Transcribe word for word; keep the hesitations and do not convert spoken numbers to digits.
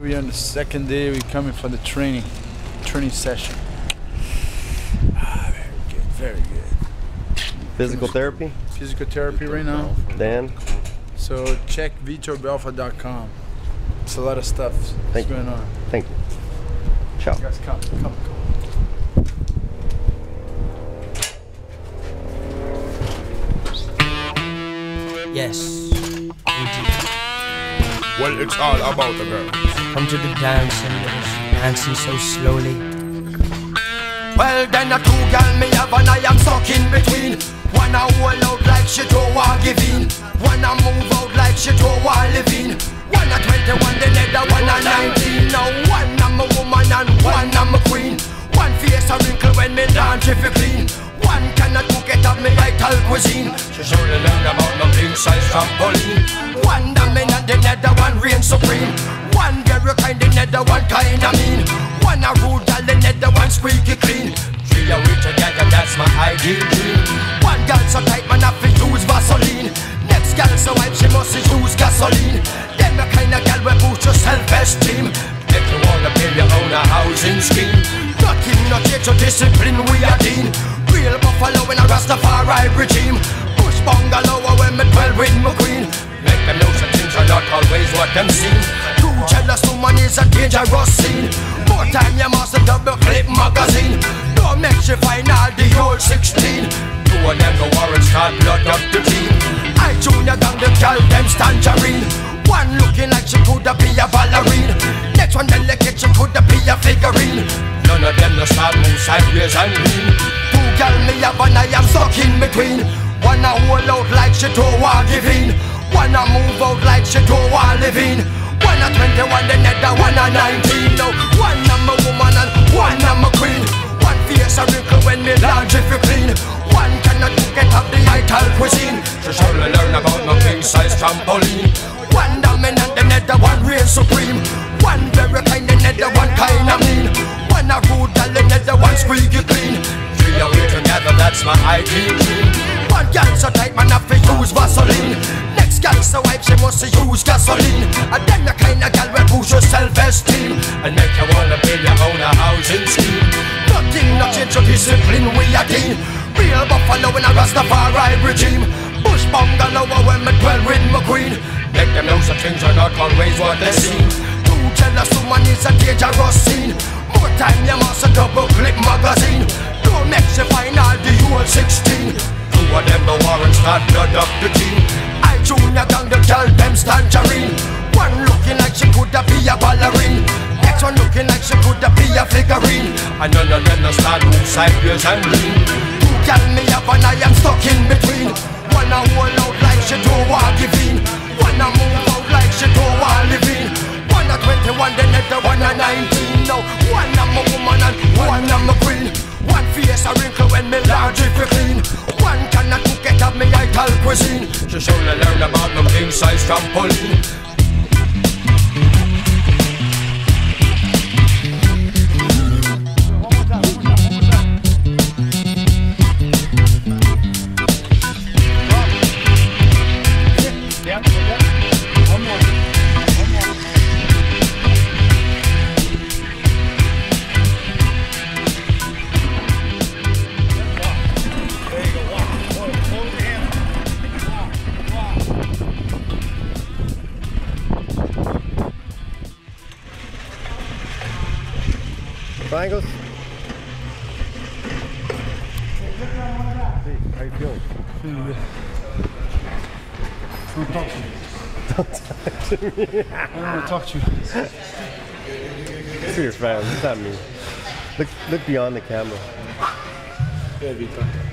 We are on the second day. We're coming for the training, training session. Ah, very good, very good. Physical therapy? Physical therapy right now. Dan? So check vitor belfort dot com. It's a lot of stuff that's going on. Thank you. Ciao. You guys come, come, come. Yes, indeed. Well, it's all about the girl. Come to the dance and dancing so slowly. Well, then a two gal me have and I am stuck in between. One a hold out like she don't want give in. One a move out like she don't want live in. One a twenty-one, the other one a nineteen. Now one I'm a woman and one I'm a queen. One face a wrinkle when me laundry fi clean. One cannot cook it up me vital cuisine. She surely learned about my king size trampoline. One dominant, the other one reign supreme. One very kind, the other one kinda mean. One a rude gal, the other one squeaky clean. Three a we together, that's my ideal dream. One gal so tight, man have to use Vaseline. Next gal so hype, she must use gasoline. Then the kind of gal will boost your self-esteem. If you wanna build your own a housing scheme, nothing not yet to discipline we are dean. Real buffalo in a Rastafari regime. Bush bungalow when me dwell with my queen. Make them know some things are not always what them seem. Too jealous woman is a dangerous scene. More time you must have double clip magazine. Don't make she find all the old sixteen. Two of them go warrants called blood up the team. I junior gang the girl them tangerine. One looking like she coulda be a ballerine. Next one delicate she coulda be a figurine. None of them no start move sideways and lean. Two gal me have and I am stuck in between. One a hold out like she don't want give in. One a move out like she don't want live in. One a twenty-one, the other one a nineteen. Now one I'm a woman and one I'm a queen. One face a wrinkle when me laundry fi clean. One cannot cook it up the vital cuisine. She surely learn about my king size trampoline. One dominant, the other one reign supreme. One very kind, the other one kinda mean. One a rude gal, the other one squeaky clean. Three of we together, that's my ideal dream. One gal so tight, man have to use Vaseline. Next gal so hype, she must use gasoline. And then the kind of gal will boost your self-esteem and make you wanna build your own a housing scheme. Nothing not change your discipline, we are dean. Real buffalo in a Rastafari regime. Bush bungalow when me dwell with my queen. Make them know some things are not always what they seem. Too jealous woman is a dangerous scene. More time you must a double clip magazine. Don't make she find all the old sixteen. Two of them the warrants start blood up the team. I junior gang the girl them tangerine. One looking like she coulda be a ballerine. Next one looking like she coulda be a figurine. And none of them no start move sideways and lean. Two gal me up and I am stuck in between. One a hold out like she don't want give in. One a move out like she don't want live in. One a twenty-one, the other one a nineteen. Now one I'm a woman and one I'm a queen. One face a wrinkle when me laundry fi clean. One cannot cook it up me vital cuisine. She surely learn about my king size trampoline. Triangles? How you feeling? Feeling good. Don't talk to me. Don't talk to me. I don't want to talk to you. Look at your fans. What's that mean? Look, look beyond the camera. Yeah, Vitor.